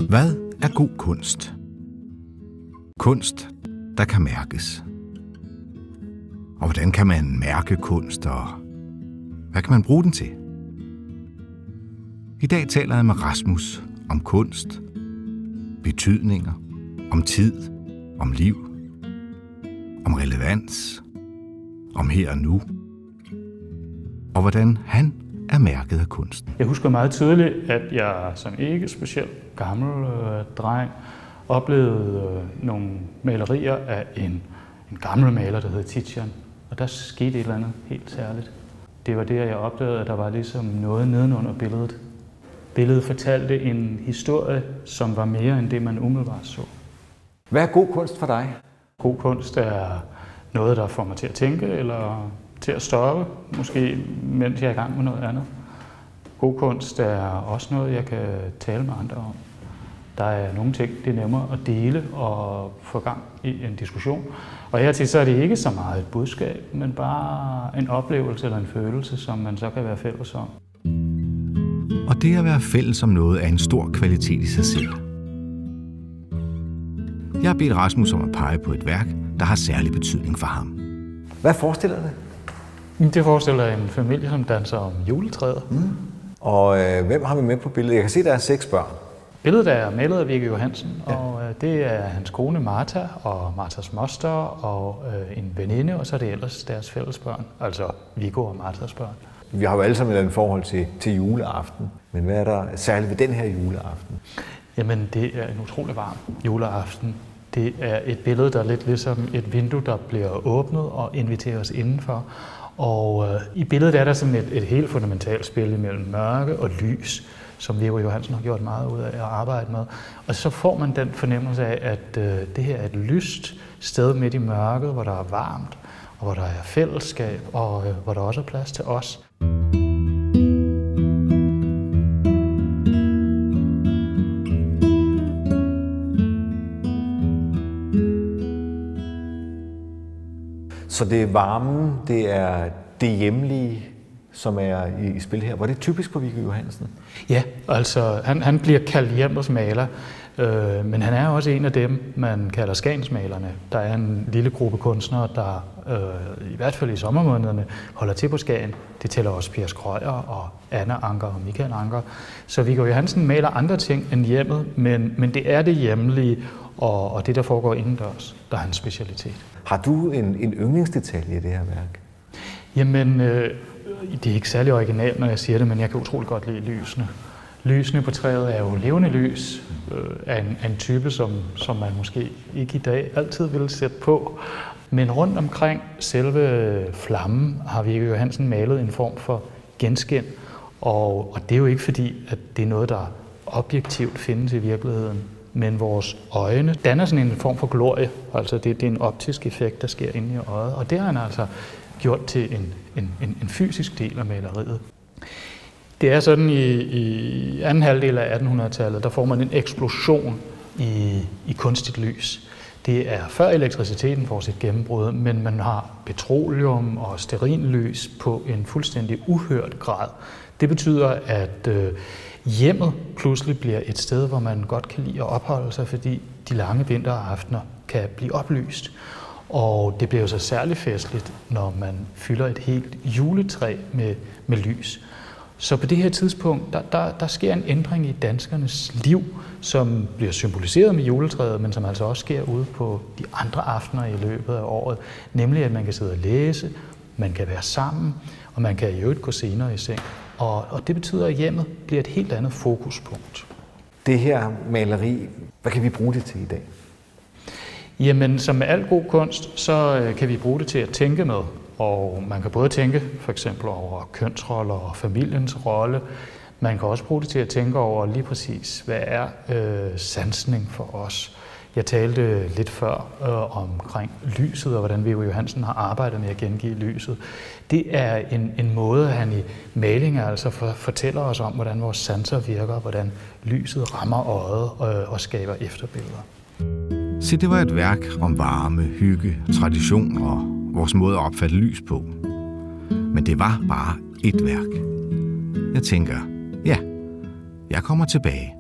Hvad er god kunst? Kunst, der kan mærkes. Og hvordan kan man mærke kunst, og hvad kan man bruge den til? I dag taler jeg med Rasmus om kunst, betydninger, om tid, om liv, om relevans, om her og nu, og hvordan han er mærket af kunsten. Jeg husker meget tydeligt, at jeg som ikke specielt gammel dreng oplevede nogle malerier af en gammel maler, der hed Titian. Og der skete et eller andet helt særligt. Det var der, jeg opdagede, at der var ligesom noget nedenunder billedet. Billedet fortalte en historie, som var mere end det, man umiddelbart så. Hvad er god kunst for dig? God kunst er noget, der får mig til at tænke, eller til at stoppe, måske mens jeg er i gang med noget andet. God kunst er også noget, jeg kan tale med andre om. Der er nogle ting, det er nemmere at dele og få gang i en diskussion. Og hertil så er det ikke så meget et budskab, men bare en oplevelse eller en følelse, som man så kan være fælles om. Og det at være fælles om noget er en stor kvalitet i sig selv. Jeg har bedt Rasmus om at pege på et værk, der har særlig betydning for ham. Hvad forestiller det? Det forestiller en familie, som danser om juletræet. Og hvem har vi med på billedet? Jeg kan se, at der er 6 børn. Billedet er malet af Viggo Johansen, og det er hans kone Martha og Marthas moster og en veninde, og så er det ellers deres fælles børn, altså Viggo og Marthas børn. Vi har jo alle sammen et eller andet forhold til juleaften, men hvad er der særligt ved den her juleaften? Jamen, det er en utrolig varm juleaften. Det er et billede, der er lidt ligesom et vindue, der bliver åbnet og inviterer os indenfor. Og i billedet er der sådan et helt fundamentalt spil imellem mørke og lys, som Viggo Johansen har gjort meget ud af at arbejde med. Og så får man den fornemmelse af, at det her er et lyst sted midt i mørket, hvor der er varmt, og hvor der er fællesskab, og hvor der også er plads til os. Så det er varmen, det er det hjemlige, som er i spil her. Var det typisk for Viggo Johansen? Ja, altså han bliver kaldt hjemmets maler, men han er også en af dem, man kalder skagensmalerne. Der er en lille gruppe kunstnere, der i hvert fald i sommermånederne holder til på Skagen. Det tæller også Per Skrøyer og Anna Anker og Michael Anker. Så Viggo Johansen maler andre ting end hjemmet, men det er det hjemlige og det, der foregår indendørs, der er hans specialitet. Har du en yndlingsdetalje i det her værk? Jamen, det er ikke særlig originalt, når jeg siger det, men jeg kan utrolig godt lide lysene. Lysene på træet er jo levende lys af en type, som man måske ikke i dag altid ville sætte på. Men rundt omkring selve flammen har Viggo Johansen malet en form for genskin. Og det er jo ikke fordi, at det er noget, der objektivt findes i virkeligheden. Men vores øjne danner sådan en form for glorie. Altså det er en optisk effekt, der sker inde i øjet. Og det har han altså gjort til en fysisk del af maleriet. Det er sådan i anden halvdel af 1800-tallet, der får man en eksplosion i kunstigt lys. Det er før elektriciteten får sit gennembrud, men man har petroleum og stearinlys på en fuldstændig uhørt grad. Det betyder, at hjemmet pludselig bliver et sted, hvor man godt kan lide at opholde sig, fordi de lange vinteraftener kan blive oplyst. Og det bliver jo så særligt festligt, når man fylder et helt juletræ med lys. Så på det her tidspunkt, der sker en ændring i danskernes liv, som bliver symboliseret med juletræet, men som altså også sker ude på de andre aftener i løbet af året. Nemlig, at man kan sidde og læse, man kan være sammen, og man kan i øvrigt gå senere i seng. Og det betyder, at hjemmet bliver et helt andet fokuspunkt. Det her maleri, hvad kan vi bruge det til i dag? Jamen, som med al god kunst, så kan vi bruge det til at tænke med. Og man kan både tænke for eksempel over kønsroller og familiens rolle. Man kan også bruge det til at tænke over lige præcis, hvad er sansning for os. Jeg talte lidt før omkring lyset og hvordan Viggo Johansen har arbejdet med at gengive lyset. Det er en måde, han i malinger altså fortæller os om, hvordan vores sanser virker, hvordan lyset rammer øjet og skaber efterbilleder. Se, det var et værk om varme, hygge, tradition og vores måde at opfatte lys på. Men det var bare et værk. Jeg tænker, ja, jeg kommer tilbage.